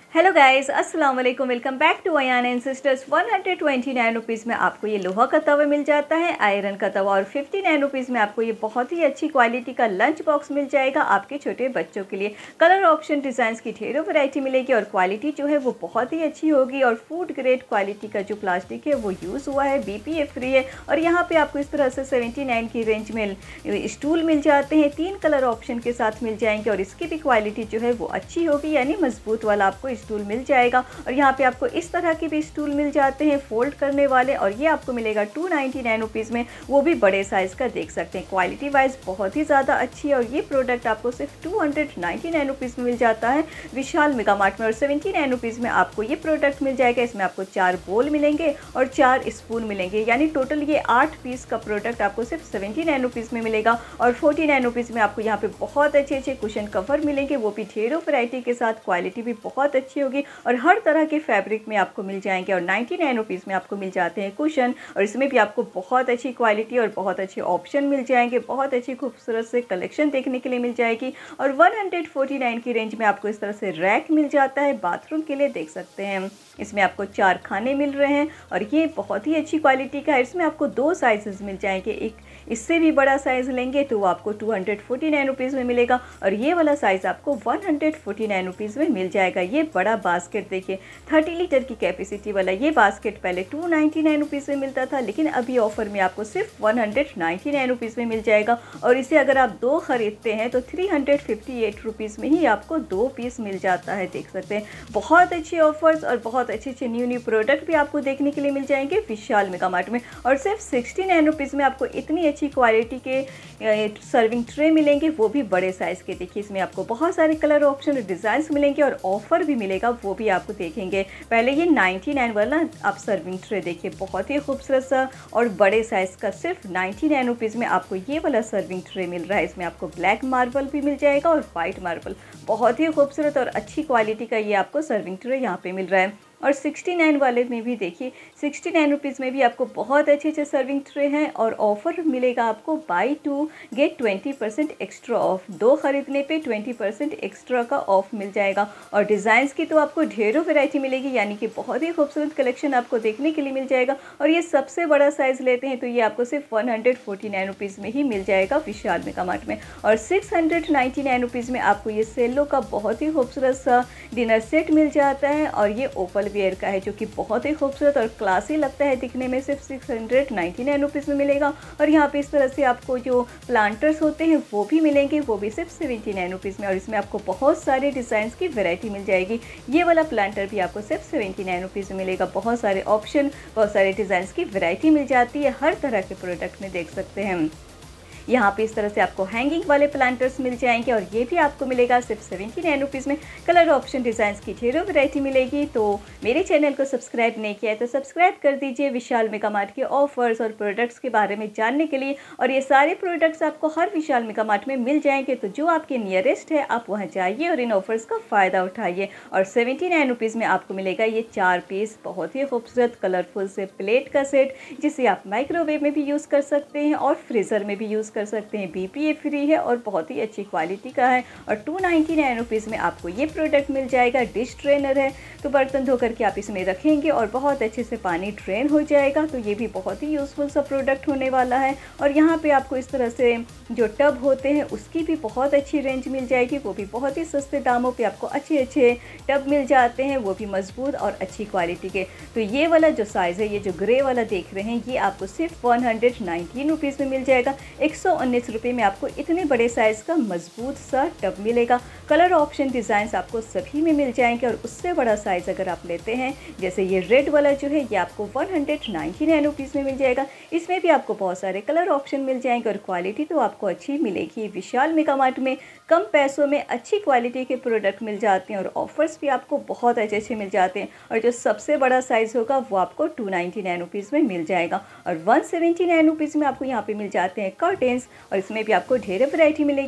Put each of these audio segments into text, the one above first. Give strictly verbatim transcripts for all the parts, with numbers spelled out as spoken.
Hello guys, अस्सलाम वालेकुम। Welcome back to Ayan and sisters. One hundred twenty nine rupees में आपको ये लोहा का तवा मिल जाता है, आयरन का तवा, और फिफ्टी नाइन रुपीज़ में आपको ये बहुत ही अच्छी क्वालिटी का लंच बॉक्स मिल जाएगा आपके छोटे बच्चों के लिए। कलर ऑप्शन डिज़ाइंस की ढेरों वैरायटी मिलेगी और क्वालिटी जो है वो बहुत ही अच्छी होगी। और फूड ग्रेड क्वालिटी का जो प्लास्टिक है वो यूज़ हुआ है, बी पी ए फ्री है। और यहाँ पर आपको इस तरह से सेवेंटी नाइन की रेंज में स्टूल मिल जाते हैं, तीन कलर ऑप्शन के साथ मिल जाएंगे। और इसकी भी क्वालिटी जो है वो अच्छी होगी, यानी मजबूत वाला आपको स्टूल मिल जाएगा। और यहाँ पे आपको इस तरह के भी स्टूल मिल जाते हैं फोल्ड करने वाले, और ये आपको मिलेगा टू नाइन्टी नाइन रुपीज़ में, वो भी बड़े साइज़ का। देख सकते हैं क्वालिटी वाइज बहुत ही ज़्यादा अच्छी है। और ये प्रोडक्ट आपको सिर्फ two hundred ninety nine rupees में मिल जाता है विशाल मेगा मार्ट में। और सेवेंटी नाइन रुपीज़ में आपको ये प्रोडक्ट मिल जाएगा। इसमें आपको चार बोल मिलेंगे और चार स्पून मिलेंगे, यानी टोटल ये आठ पीस का प्रोडक्ट आपको सिर्फ सेवेंटी नाइन रुपीज़ में मिलेगा। और फोर्टी नाइन रुपीज़ में आपको यहाँ पे बहुत अच्छे अच्छे कुशन कवर मिलेंगे, वो भी ढेरों वैरायटी के साथ। क्वालिटी भी बहुत अच्छी होगी और हर तरह के फैब्रिक में आपको मिल जाएंगे। और नाइन्टी नाइन रुपीज़ में आपको मिल जाते हैं कुशन, और इसमें भी आपको बहुत अच्छी क्वालिटी और बहुत अच्छे ऑप्शन मिल जाएंगे। बहुत अच्छी खूबसूरत से कलेक्शन देखने के लिए मिल जाएगी। और वन हंड्रेड फोर्टी नाइन की रेंज में आपको इस तरह से रैक मिल जाता है बाथरूम के लिए। देख सकते हैं इसमें आपको चार खाने मिल रहे हैं और ये बहुत ही अच्छी क्वालिटी का है। इसमें आपको दो साइजेस मिल जाएंगे, एक इससे भी बड़ा साइज़ लेंगे तो वो आपको two hundred forty nine rupees में मिलेगा, और ये वाला साइज़ आपको one hundred forty nine rupees में मिल जाएगा। ये बड़ा बास्केट देखिए, थर्टी लीटर की कैपेसिटी वाला ये बास्केट पहले टू नाइन्टी नाइन रुपीज़ में मिलता था, लेकिन अभी ऑफर में आपको सिर्फ one hundred ninety nine rupees में मिल जाएगा। और इसे अगर आप दो ख़रीदते हैं तो three hundred fifty eight rupees में ही आपको दो पीस मिल जाता है। देख सकते हैं बहुत अच्छे ऑफर्स और बहुत अच्छे अच्छे न्यू न्यू प्रोडक्ट भी आपको देखने के लिए मिल जाएंगे विशाल मेगा मार्ट में। और सिर्फ सिक्सटी नाइन रुपीज़ में आपको इतनी अच्छी क्वालिटी के सर्विंग ट्रे मिलेंगे, वो भी बड़े साइज़ के। देखिए इसमें आपको बहुत सारे कलर ऑप्शन और डिज़ाइंस मिलेंगे और ऑफर भी मिलेगा, वो भी आपको देखेंगे। पहले ये नाइन्टी नाइन वाला आप सर्विंग ट्रे देखिए, बहुत ही खूबसूरत सा और बड़े साइज़ का। सिर्फ नाइन्टी नाइन रुपीज़ में आपको ये वाला सर्विंग ट्रे मिल रहा है। इसमें आपको ब्लैक मार्बल भी मिल जाएगा और वाइट मार्बल, बहुत ही खूबसूरत और अच्छी क्वालिटी का ये आपको सर्विंग ट्रे यहाँ पे मिल रहा है। और सिक्सटी नाइन वाले में भी देखिए, सिक्सटी नाइन रुपीज़ में भी आपको बहुत अच्छे अच्छे सर्विंग ट्रे हैं और ऑफ़र मिलेगा आपको buy two get twenty percent extra off. दो ख़रीदने पे ट्वेंटी परसेंट एक्स्ट्रा का ऑफ मिल जाएगा। और डिज़ाइंस की तो आपको ढेरों वैरायटी मिलेगी, यानी कि बहुत ही खूबसूरत कलेक्शन आपको देखने के लिए मिल जाएगा। और ये सबसे बड़ा साइज़ लेते हैं तो ये आपको सिर्फ one hundred forty nine rupees में ही मिल जाएगा विशाल मेगा मार्ट में। और six hundred ninety nine rupees में आपको ये सेलो का बहुत ही खूबसूरत सा डिनर सेट मिल जाता है। और ये ओपल वेयर का है जो कि बहुत ही खूबसूरत और क्लासी लगता है दिखने में। सिर्फ six hundred ninety nine rupees में मिलेगा। और यहाँ पे इस तरह से आपको जो प्लांटर्स होते हैं वो भी मिलेंगे, वो भी सिर्फ सेवेंटी नाइन रुपीज़ में। और इसमें आपको बहुत सारे डिज़ाइंस की वैरायटी मिल जाएगी। ये वाला प्लांटर भी आपको सिर्फ सेवेंटी नाइन रुपीज़ में मिलेगा। बहुत सारे ऑप्शन, बहुत सारे डिज़ाइंस की वैरायटी मिल जाती है हर तरह के प्रोडक्ट में। देख सकते हैं यहाँ पे इस तरह से आपको हैंगिंग वाले प्लांटर्स मिल जाएंगे और ये भी आपको मिलेगा सिर्फ सेवेंटी नाइन रुपीज़ में। कलर ऑप्शन डिज़ाइंस की ढेरों वैरायटी मिलेगी। तो मेरे चैनल को सब्सक्राइब नहीं किया है तो सब्सक्राइब कर दीजिए विशाल मेगा मार्ट के ऑफर्स और प्रोडक्ट्स के बारे में जानने के लिए। और ये सारे प्रोडक्ट्स आपको हर विशाल मेगा मार्ट में मिल जाएंगे, तो जो आपके नियरेस्ट है आप वहाँ जाइए और इन ऑफर्स का फ़ायदा उठाइए। और सेवेंटी नाइन रुपीज़ में आपको मिलेगा ये चार पीस बहुत ही खूबसूरत कलरफुल से प्लेट का सेट, जिसे आप माइक्रोवेव में भी यूज़ कर सकते हैं और फ्रीज़र में भी यूज़ कर सकते हैं। बी पी ए फ्री है और बहुत ही अच्छी क्वालिटी का है। और टू नाइन्टी नाइन रुपीज़ में आपको ये प्रोडक्ट मिल जाएगा। डिश ट्रेनर है, तो बर्तन धो करके आप इसमें रखेंगे और बहुत अच्छे से पानी ड्रेन हो जाएगा। तो ये भी बहुत ही यूज़फुल सा प्रोडक्ट होने वाला है। और यहाँ पे आपको इस तरह से जो टब होते हैं उसकी भी बहुत अच्छी रेंज मिल जाएगी, वो भी बहुत ही सस्ते दामों पे आपको अच्छे अच्छे टब मिल जाते हैं, वो भी मजबूत और अच्छी क्वालिटी के। तो ये वाला जो साइज़ है, ये जो ग्रे वाला देख रहे हैं, ये आपको सिर्फ वन हंड्रेड नाइनटीन रुपीज़ में मिल जाएगा। एक सौ उन्नीस रुपये में आपको इतने बड़े साइज़ का मजबूत सा टब मिलेगा। कलर ऑप्शन डिज़ाइंस आपको सभी में मिल जाएंगे। और उससे बड़ा साइज़ अगर आप लेते हैं, जैसे ये रेड वाला जो है, ये आपको one hundred ninety nine rupees में मिल जाएगा। इसमें भी आपको बहुत सारे कलर ऑप्शन मिल जाएंगे और क्वालिटी तो आपको अच्छी मिलेगी। विशाल मेगा मार्ट में कम पैसों में अच्छी क्वालिटी के प्रोडक्ट मिल जाते हैं और ऑफर्स भी आपको बहुत अच्छे अच्छे मिल जाते हैं। और जो सबसे बड़ा साइज़ होगा वो आपको टू नाइन्टी नाइन रुपीज़ में मिल जाएगा। और वन सेवेंटी नाइन रुपीज़ में आपको यहाँ पे मिल जाते हैं कर्टेंस, और इसमें भी आपको ढेर वैरायटी मिलेगी।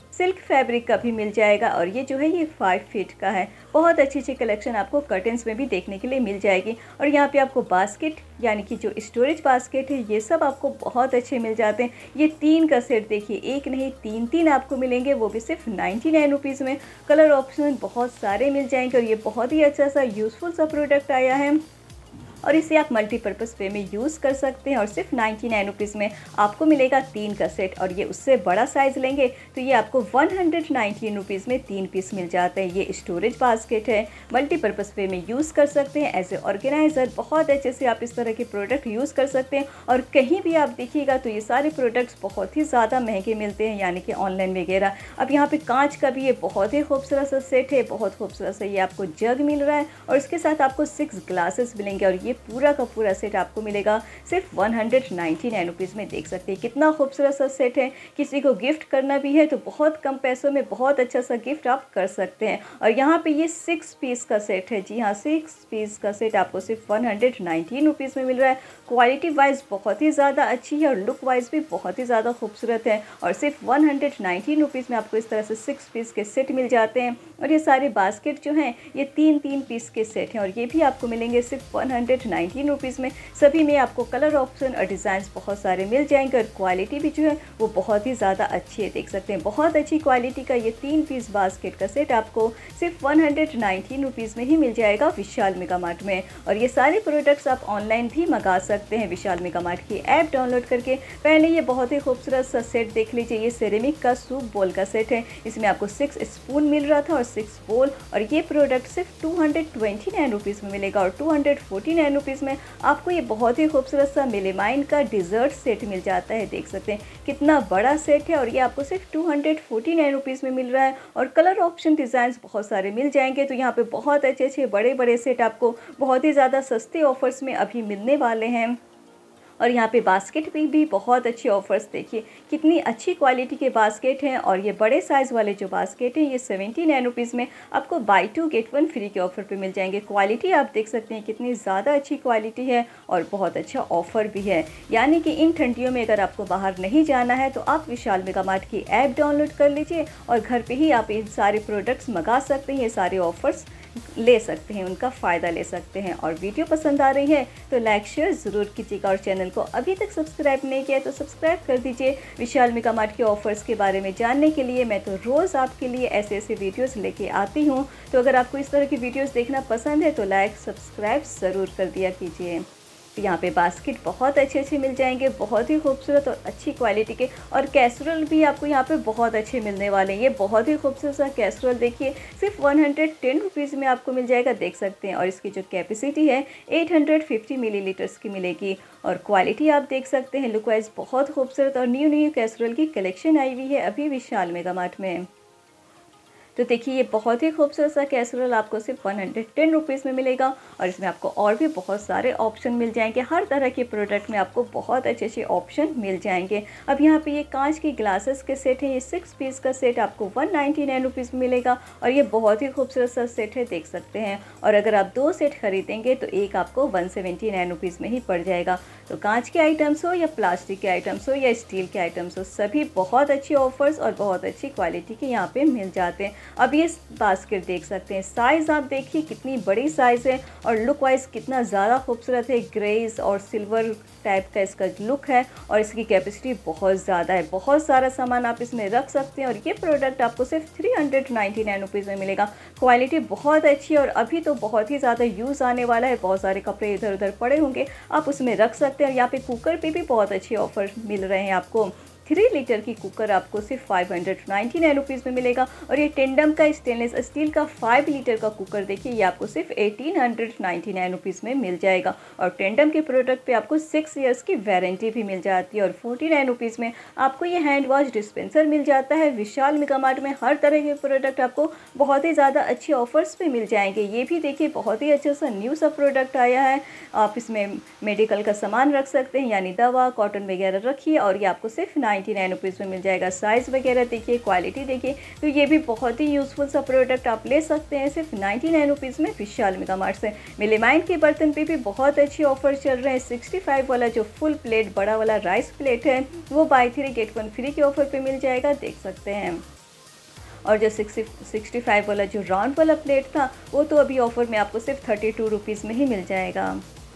सिल्क फैब्रिक का भी मिल जाएगा और ये जो है ये फाइव फीट का है। बहुत अच्छी अच्छी कलेक्शन आपको कर्टन्स में भी देखने के लिए मिल जाएगी। और यहाँ पे आपको बास्केट यानी कि जो स्टोरेज बास्केट है ये सब आपको बहुत अच्छे मिल जाते हैं। ये तीन का सेट देखिए, एक नहीं तीन तीन आपको मिलेंगे, वो भी सिर्फ नाइन्टी नाइन रुपीज़ में। कलर ऑप्शन बहुत सारे मिल जाएंगे और ये बहुत ही अच्छा सा यूज़फुल सा प्रोडक्ट आया है और इसे आप मल्टीपर्पज़ वे में यूज़ कर सकते हैं। और सिर्फ नाइन्टी नाइन रुपीज़ में आपको मिलेगा तीन का सेट और ये उससे बड़ा साइज़ लेंगे तो ये आपको वन हंड्रेड नाइन्टीन रुपीज़ में तीन पीस मिल जाते हैं। ये स्टोरेज बास्केट है, मल्टीपर्पज़ वे में यूज़ कर सकते हैं एज ए ऑर्गेनाइज़र। बहुत अच्छे से आप इस तरह के प्रोडक्ट यूज़ कर सकते हैं। और कहीं भी आप देखिएगा तो ये सारे प्रोडक्ट्स बहुत ही ज़्यादा महंगे मिलते हैं, यानी कि ऑनलाइन वगैरह। अब यहाँ पे कांच का भी ये बहुत ही खूबसूरत सा सेट है, बहुत खूबसूरत सा ये आपको जग मिल रहा है और इसके साथ आपको सिक्स ग्लासेस मिलेंगे और ये पूरा का पूरा सेट आपको मिलेगा सिर्फ one hundred ninety nine rupees में। देख सकते हैं कितना खूबसूरत सा सेट है। किसी को गिफ्ट करना भी है तो बहुत कम पैसों में बहुत अच्छा सा गिफ्ट आप कर सकते हैं। और यहाँ पे ये सिक्स पीस का सेट है, जी हाँ सिक्स पीस का सेट आपको सिर्फ वन हंड्रेड नाइन्टीन रुपीज़ में मिल रहा है। क्वालिटी वाइज बहुत ही ज़्यादा अच्छी है और लुक वाइज भी बहुत ही ज़्यादा खूबसूरत है और सिर्फ वन हंड्रेड नाइन्टीन रुपीज़ में आपको इस तरह से सिक्स पीस के सेट मिल जाते हैं। और ये सारे बास्केट जो हैं ये तीन तीन पीस के सेट हैं और ये भी आपको मिलेंगे सिर्फ वन हंड्रेड नाइन्टीन रुपीज़ में। सभी में आपको कलर ऑप्शन और डिज़ाइंस बहुत सारे मिल जाएंगे और क्वालिटी भी जो है वो बहुत ही ज़्यादा अच्छी है। देख सकते हैं बहुत अच्छी क्वालिटी का ये तीन पीस बास्केट का सेट आपको सिर्फ वन हंड्रेड नाइन्टीन रुपीज़ में ही मिल जाएगा विशाल मेगा मार्ट में। और ये सारे प्रोडक्ट्स आप ऑनलाइन भी मंगा सकते हैं विशाल मेगा मार्ट की ऐप डाउनलोड करके। पहले ये बहुत ही खूबसूरत सा सेट देख लीजिए, ये सेरेमिक का सूप बोल का सेट है। इसमें आपको सिक्स स्पून मिल रहा था और सिक्स बोल और ये प्रोडक्ट सिर्फ two hundred twenty nine rupees में मिलेगा। और two hundred forty nine rupees में आपको ये बहुत ही खूबसूरत सा मेलेमाइन का डिज़र्ट सेट मिल जाता है। देख सकते हैं कितना बड़ा सेट है और ये आपको सिर्फ two hundred forty nine rupees में मिल रहा है और कलर ऑप्शन डिज़ाइंस बहुत सारे मिल जाएंगे। तो यहाँ पे बहुत अच्छे अच्छे बड़े बड़े सेट आपको बहुत ही ज़्यादा सस्ते ऑफर्स में अभी मिलने वाले हैं। और यहाँ पे बास्केट भी, भी बहुत अच्छे ऑफर्स, देखिए कितनी अच्छी क्वालिटी के बास्केट हैं। और ये बड़े साइज़ वाले जो बास्केट हैं ये सेवेंटी नाइन रुपीज़ में आपको buy two get one free के ऑफर पे मिल जाएंगे। क्वालिटी आप देख सकते हैं कितनी ज़्यादा अच्छी क्वालिटी है और बहुत अच्छा ऑफर भी है। यानी कि इन ठंडियों में अगर आपको बाहर नहीं जाना है तो आप विशाल मेगा मार्ट की ऐप डाउनलोड कर लीजिए और घर पर ही आप इन सारे प्रोडक्ट्स मंगा सकते हैं, ये सारे ऑफर्स ले सकते हैं, उनका फ़ायदा ले सकते हैं। और वीडियो पसंद आ रही है तो लाइक शेयर ज़रूर कीजिएगा और चैनल को अभी तक सब्सक्राइब नहीं किया तो सब्सक्राइब कर दीजिए। विशाल मेगा मार्ट के ऑफर्स के बारे में जानने के लिए मैं तो रोज़ आपके लिए ऐसे ऐसे वीडियोस लेके आती हूँ। तो अगर आपको इस तरह की वीडियोस देखना पसंद है तो लाइक सब्सक्राइब ज़रूर कर दिया कीजिए। यहाँ पे बास्केट बहुत अच्छे अच्छे मिल जाएंगे, बहुत ही खूबसूरत और अच्छी क्वालिटी के। और कैसरोल भी आपको यहाँ पे बहुत अच्छे मिलने वाले हैं। ये बहुत ही खूबसूरत सा कैसरोल देखिए सिर्फ वन हंड्रेड टेन रुपीज़ में आपको मिल जाएगा, देख सकते हैं। और इसकी जो कैपेसिटी है एट हंड्रेड फिफ्टी मिलीलीटर्स की मिलेगी और क्वालिटी आप देख सकते हैं लुक वाइज बहुत खूबसूरत। और न्यू न्यू कैसरोल की कलेक्शन आई हुई है अभी विशाल मेगा मार्ट में। तो देखिए ये बहुत ही खूबसूरत सा कैसरोल आपको सिर्फ वन हंड्रेड टेन रुपीज़ में मिलेगा और इसमें आपको और भी बहुत सारे ऑप्शन मिल जाएंगे। हर तरह के प्रोडक्ट में आपको बहुत अच्छे अच्छे ऑप्शन मिल जाएंगे। अब यहाँ पे ये कांच की ग्लासेस के सेट है, ये सिक्स पीस का सेट आपको वन नाइन्टी नाइन रुपीज़ में मिलेगा और ये बहुत ही खूबसूरत सा सेट है, देख सकते हैं। और अगर आप दो सेट खरीदेंगे तो एक आपको वन सेवेंटी नाइन रुपीज़ में ही पड़ जाएगा। तो कांच के आइटम्स हो या प्लास्टिक के आइटम्स हो या स्टील के आइटम्स हो, सभी बहुत अच्छे ऑफर्स और बहुत अच्छी क्वालिटी के यहाँ पे मिल जाते हैं। अब ये बास्केट देख सकते हैं, साइज़ आप देखिए कितनी बड़ी साइज़ है और लुक वाइज कितना ज़्यादा खूबसूरत है। ग्रेस और सिल्वर टाइप का इसका लुक है और इसकी कैपेसिटी बहुत ज़्यादा है। बहुत सारा सामान आप इसमें रख सकते हैं और ये प्रोडक्ट आपको सिर्फ three hundred ninety nine rupees में मिलेगा। क्वालिटी बहुत अच्छी है और अभी तो बहुत ही ज़्यादा यूज़ आने वाला है। बहुत सारे कपड़े इधर उधर पड़े होंगे, आप उसमें रख सकते हैं। और यहाँ पे कुकर पे भी बहुत अच्छे ऑफर मिल रहे हैं आपको। थ्री लीटर की कुकर आपको सिर्फ five hundred ninety nine rupees में मिलेगा। और ये टेंडम का स्टेनलेस स्टील का फाइव लीटर का कुकर देखिए ये आपको सिर्फ eighteen hundred ninety nine rupees में मिल जाएगा। और टेंडम के प्रोडक्ट पे आपको सिक्स इयर्स की वारंटी भी मिल जाती है। और फोर्टी नाइन रुपीज़ में आपको ये हैंड वॉश डिस्पेंसर मिल जाता है। विशाल मेगा मार्ट में हर तरह के प्रोडक्ट आपको बहुत ही ज़्यादा अच्छे ऑफर्स पे मिल जाएंगे। ये भी देखिए बहुत ही अच्छा सा न्यू सा प्रोडक्ट आया है। आप इसमें मेडिकल का सामान रख सकते हैं, यानी दवा कॉटन वगैरह रखिए और ये आपको सिर्फ नाइन्टी नाइन रुपीज़ में मिल जाएगा। साइज़ वगैरह देखिए, क्वालिटी देखिए, तो ये भी बहुत ही यूज़फुल सा प्रोडक्ट आप ले सकते हैं सिर्फ नाइन्टी नाइन रुपीज़ में विशाल मेगा मार्ट से। मेलेमाइन के बर्तन पे भी बहुत अच्छे ऑफर चल रहे हैं। सिक्सटी फाइव वाला जो फुल प्लेट बड़ा वाला राइस प्लेट है वो buy three get one free के ऑफर पे मिल जाएगा, देख सकते हैं। और जो सिक्सटी सिक्सटी फाइव वाला जो राउंड वाला प्लेट था वो तो अभी ऑफ़र में आपको सिर्फ थर्टी टू रुपीज़ में ही मिल जाएगा।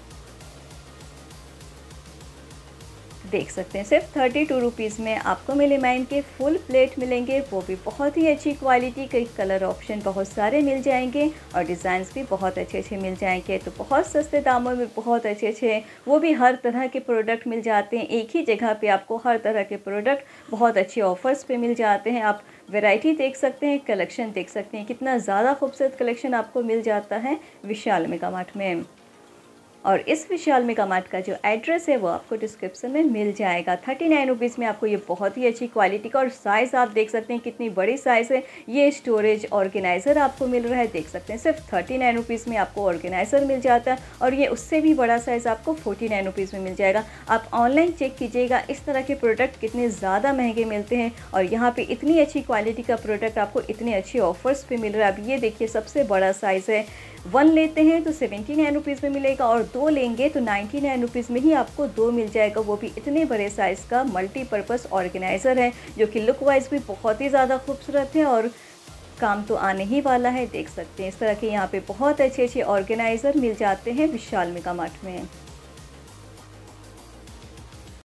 देख सकते हैं सिर्फ थर्टी टू रुपीज़ में आपको मेलामाइन के फुल प्लेट मिलेंगे, वो भी बहुत ही अच्छी क्वालिटी के। कलर ऑप्शन बहुत सारे मिल जाएंगे और डिज़ाइंस भी बहुत अच्छे अच्छे मिल जाएंगे। तो बहुत सस्ते दामों में बहुत अच्छे अच्छे वो भी हर तरह के प्रोडक्ट मिल जाते हैं। एक ही जगह पे आपको हर तरह के प्रोडक्ट बहुत अच्छे ऑफर्स पे मिल जाते हैं। आप वैरायटी देख सकते हैं, कलेक्शन देख सकते हैं, कितना ज़्यादा खूबसूरत कलेक्शन आपको मिल जाता है विशाल मेगा मार्ट में। और इस विशाल मेगा मार्ट का जो एड्रेस है वो आपको डिस्क्रिप्शन में मिल जाएगा। थर्टी नाइन रुपीज़ में आपको ये बहुत ही अच्छी क्वालिटी का, और साइज़ आप देख सकते हैं कितनी बड़ी साइज़ है। ये स्टोरेज ऑर्गेनाइज़र आपको मिल रहा है, देख सकते हैं सिर्फ थर्टी नाइन रुपीज़ में आपको ऑर्गेनाइज़र मिल जाता है। और ये उससे भी बड़ा साइज़ आपको फोर्टी नाइन रुपीज़ में मिल जाएगा। आप ऑनलाइन चेक कीजिएगा इस तरह के प्रोडक्ट कितने ज़्यादा महंगे मिलते हैं, और यहाँ पर इतनी अच्छी क्वालिटी का प्रोडक्ट आपको इतने अच्छे ऑफर्स पर मिल रहा है। अब ये देखिए सबसे बड़ा साइज़ है, वन लेते हैं तो सेवेंटी नाइन रुपीज़ में मिलेगा, और दो लेंगे तो नाइन्टी नाइन रुपीज़ में ही आपको दो मिल जाएगा। वो भी इतने बड़े साइज़ का मल्टीपर्पज़ ऑर्गेनाइज़र है, जो कि लुक वाइज भी बहुत ही ज़्यादा खूबसूरत है और काम तो आने ही वाला है। देख सकते हैं इस तरह के यहाँ पे बहुत अच्छे अच्छे ऑर्गेनाइज़र मिल जाते हैं विशाल मेगा मार्ट में।